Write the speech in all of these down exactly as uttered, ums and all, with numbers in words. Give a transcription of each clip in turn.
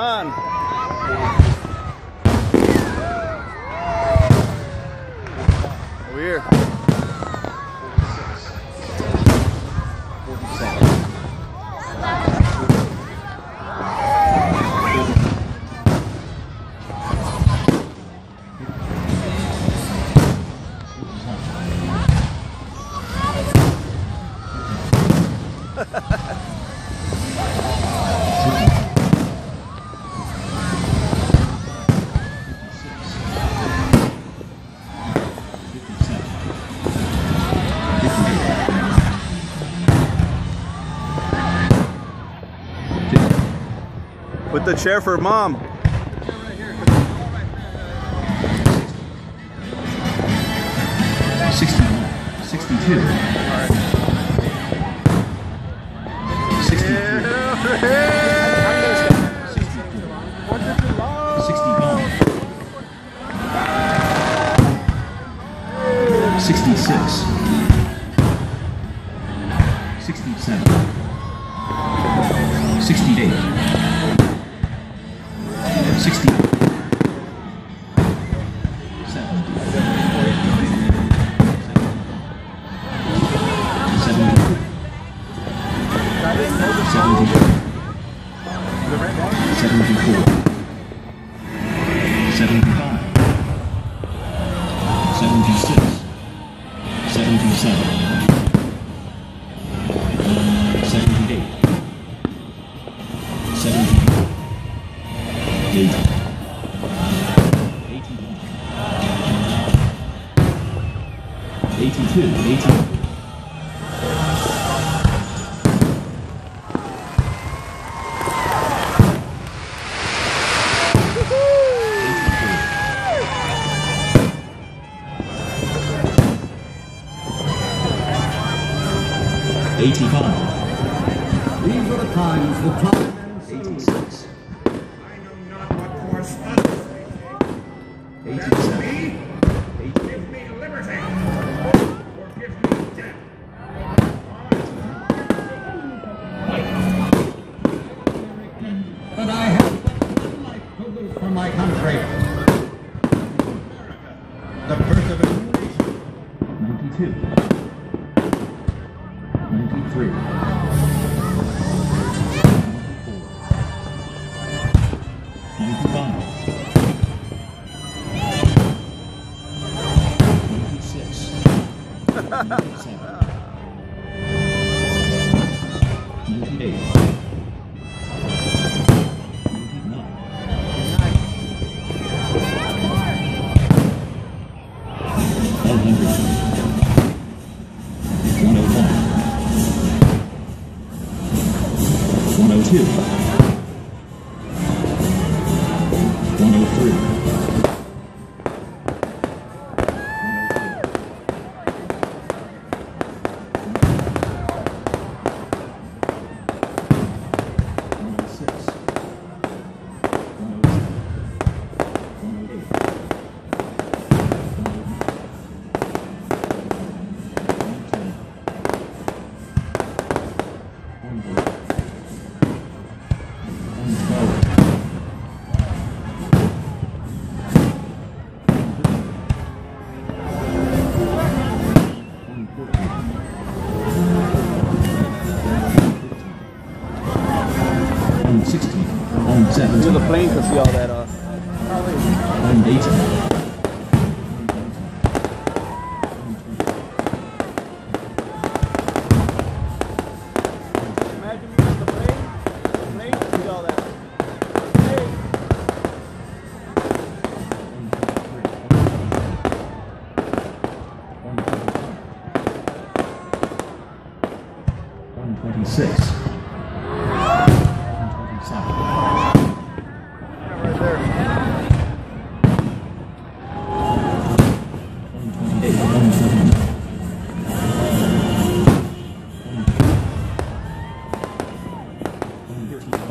on. Over here. Put the chair for mom. sixty-one, sixty-two. sixty-three. sixty-five. sixty-six. sixty-seven. sixty-eight. sixty. seventy. seventy. seventy-four. seventy-five. seventy-six. seventy-seven. seventy-eight. seventy-eight. eighty. eighty-one. eighty-two. eighty. eighty-five. These are the times the time. eighty-six. I know not what course others may take. eighty-seven. Me? Give me liberty, or give me death. But I have life to lose for my country. The birth of a new nation. ninety-two. ninety-three. ninety-five. ninety-six. ninety-seven. ninety-eight. ninety-nine. one hundred. one oh one. one oh two. one oh three. one oh six. one oh seven. one oh eight. one oh nine. one twelve. one sixteen. one So seventeen. the plane can see all that uh one eighteen. Imagine me on the plane. The plane can see all that. Hey. one twenty-six. one twenty-seven. Right there. one twenty-eight. one twenty-nine. one thirty-one.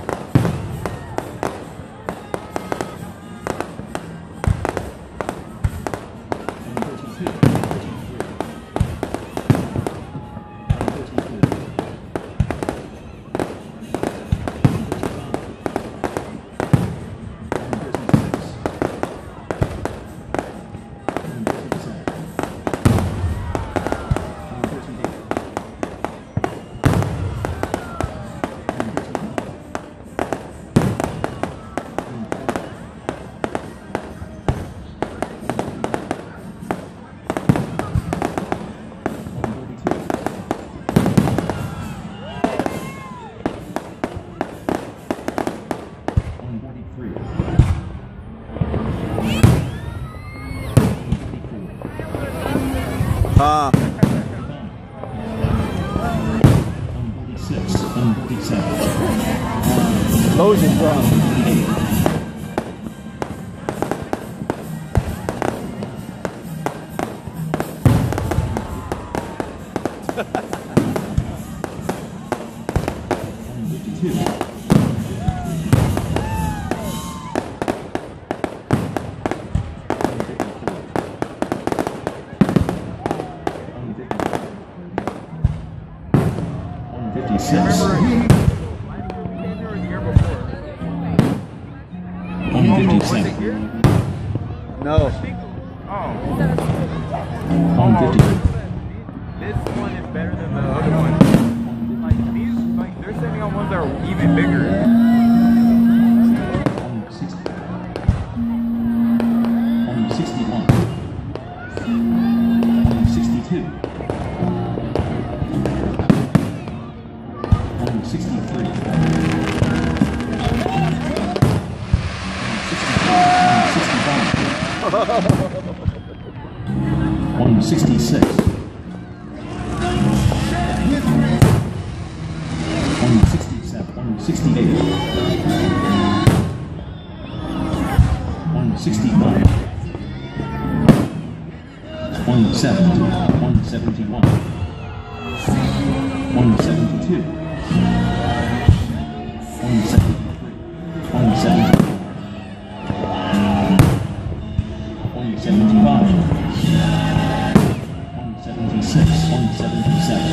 one thirty-two. one thirty-three. Ah. one forty-six, one forty-seven. Lowe's is strong. one fifty-two. one fifty-six. one fifty-seven. No. one fifty. This one is better than the other one. Like these, like they're sending on ones that are even bigger. one sixty. one sixty-one. one sixty-two. one sixty-three. one sixty-six. one sixty-seven. one sixty-eight. one sixty-one. one seventy. one seventy-one. one seventy-two. one seventy-three. one seventy. one seventy-five. one seventy-six. one seventy-seven.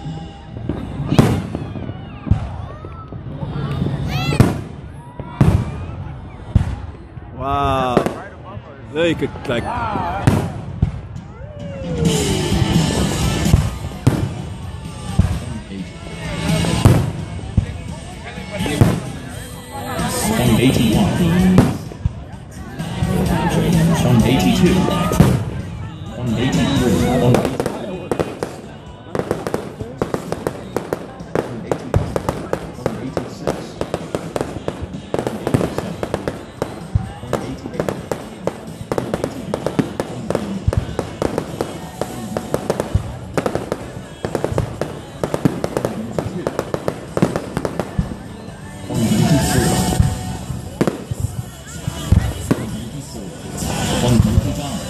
Wow. There you could like. one eighty-one. one eighty-two. one eighty-three. one eighty-six. one ninety-five.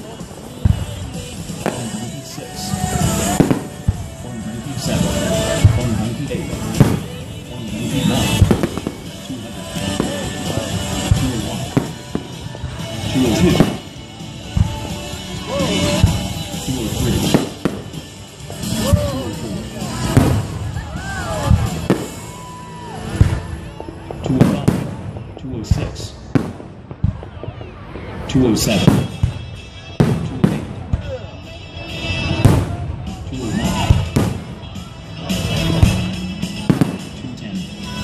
one ninety-six. one ninety-seven. one ninety-eight. one ninety-nine. two hundred. two oh one. two oh two. two oh three. two oh four. two oh five. two oh six. two oh seven. two oh eight. two oh nine. two ten.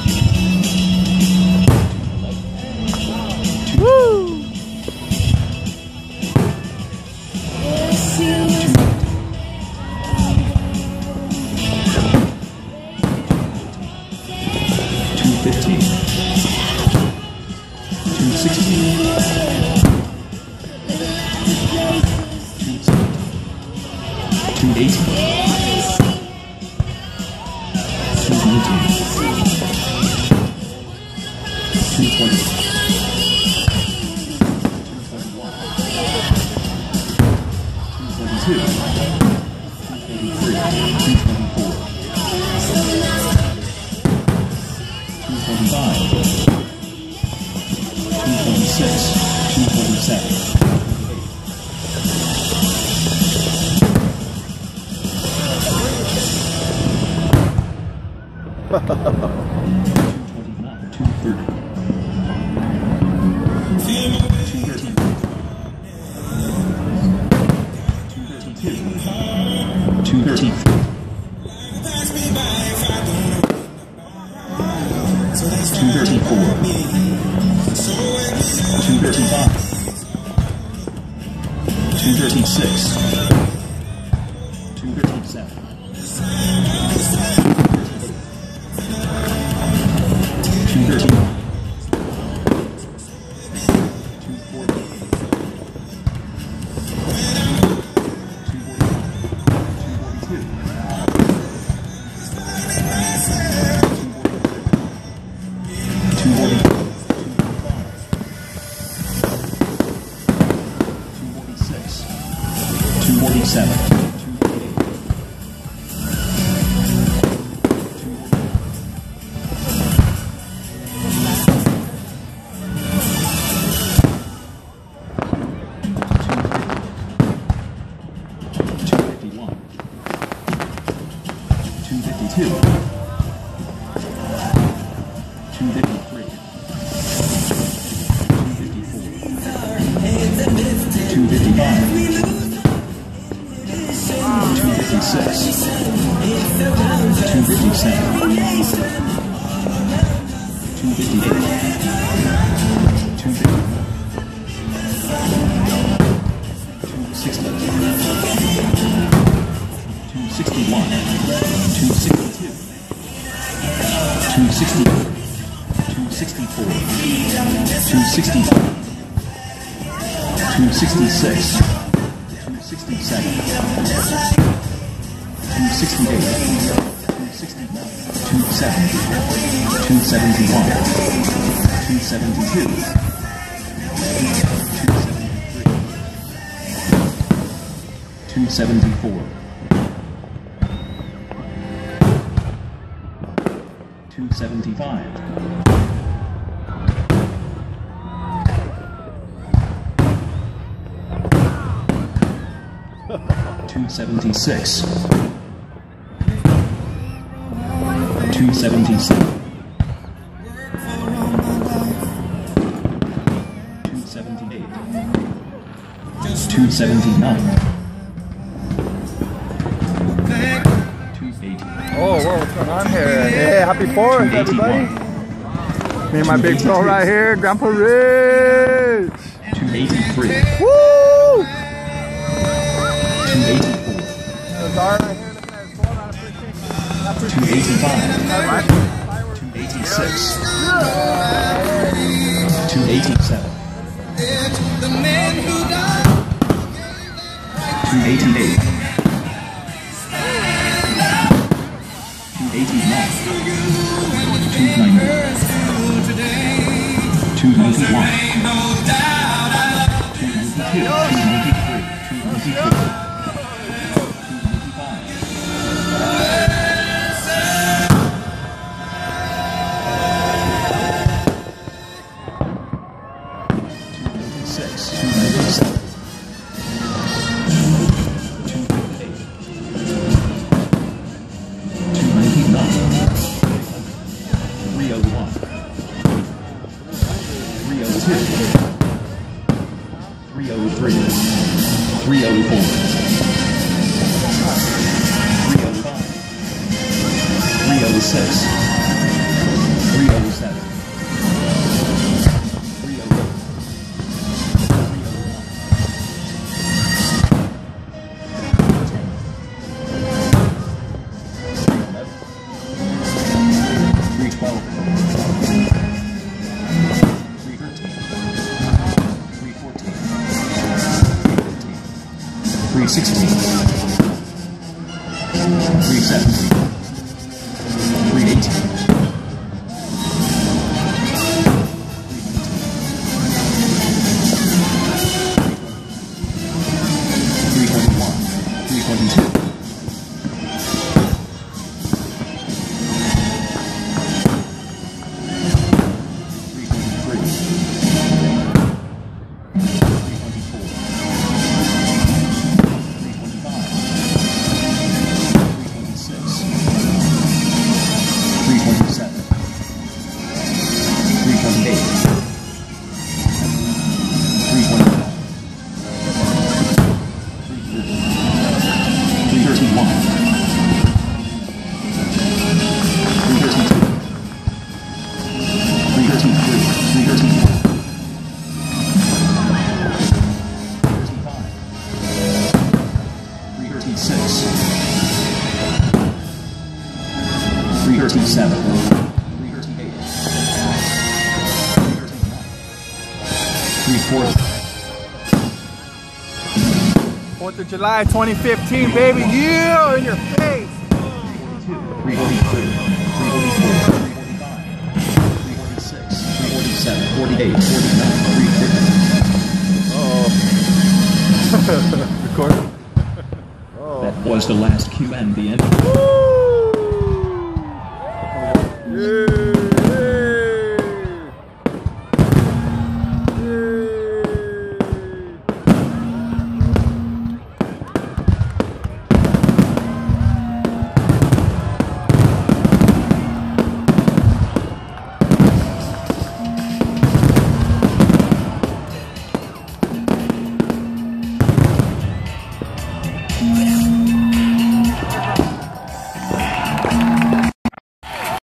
Woo! two fifteen. two sixteen. two eighteen. two nineteen. two twenty. two twenty-one. two twenty-two. two twenty-three. two twenty-four. two twenty-five. two twenty-six. two twenty-seven. two twenty-nine. two thirty. two thirty. two thirty-two. two thirty-three. two thirty-four. two thirty-five. two thirty-six. two thirty-seven. two thirty-nine. two forty. two forty-one. two fifty-two, two fifty-three, two fifty-four, two fifty-five, two fifty-six, two fifty-seven, two fifty-eight, two fifty, two sixty, two sixty-one, two sixty-two, two sixty-three, two sixty-four, two sixty-five, two sixty-six, two sixty-seven, two sixty-eight, two sixty-nine, two seventy, two seventy-one, two seventy-two, two seventy-four, two seventy-five, two seventy-six, two seventy-seven, two seventy-eight, two seventy-nine, two eighty. Oh, whoa, what's going on here? Hey, happy fourth, everybody. Me and my big bro right here, Grandpa Rich. two eighty-three, Woo! two eighty-four, There's our right here looking at his phone on a fifteen. two eighty-five, two eighty-six, two eighty-seven, two eighty-eight, two eighty-nine, two ninety, two ninety-one, two ninety-two, two ninety-three, two ninety-four, two ninety-five. Six, two ninety-seven, two ninety-eight, two ninety-nine, three oh one, three oh two, three oh three, three oh four, three oh five, three oh six, three oh seven, three oh eight. three twelve, three thirteen, three fourteen, three sixteen, three seventeen, three eighteen, three twenty-one, three twenty-two. three thirty-seven, three thirty-eight, three forty. fourth of July twenty fifteen, baby. Yeah, in your face. three forty-three, three forty-four, three forty-five, three forty-six, three forty-seven, forty-eight, forty-nine, three fifty. Uh-oh. Recording? Oh. That was the last cue and the end. Yeah.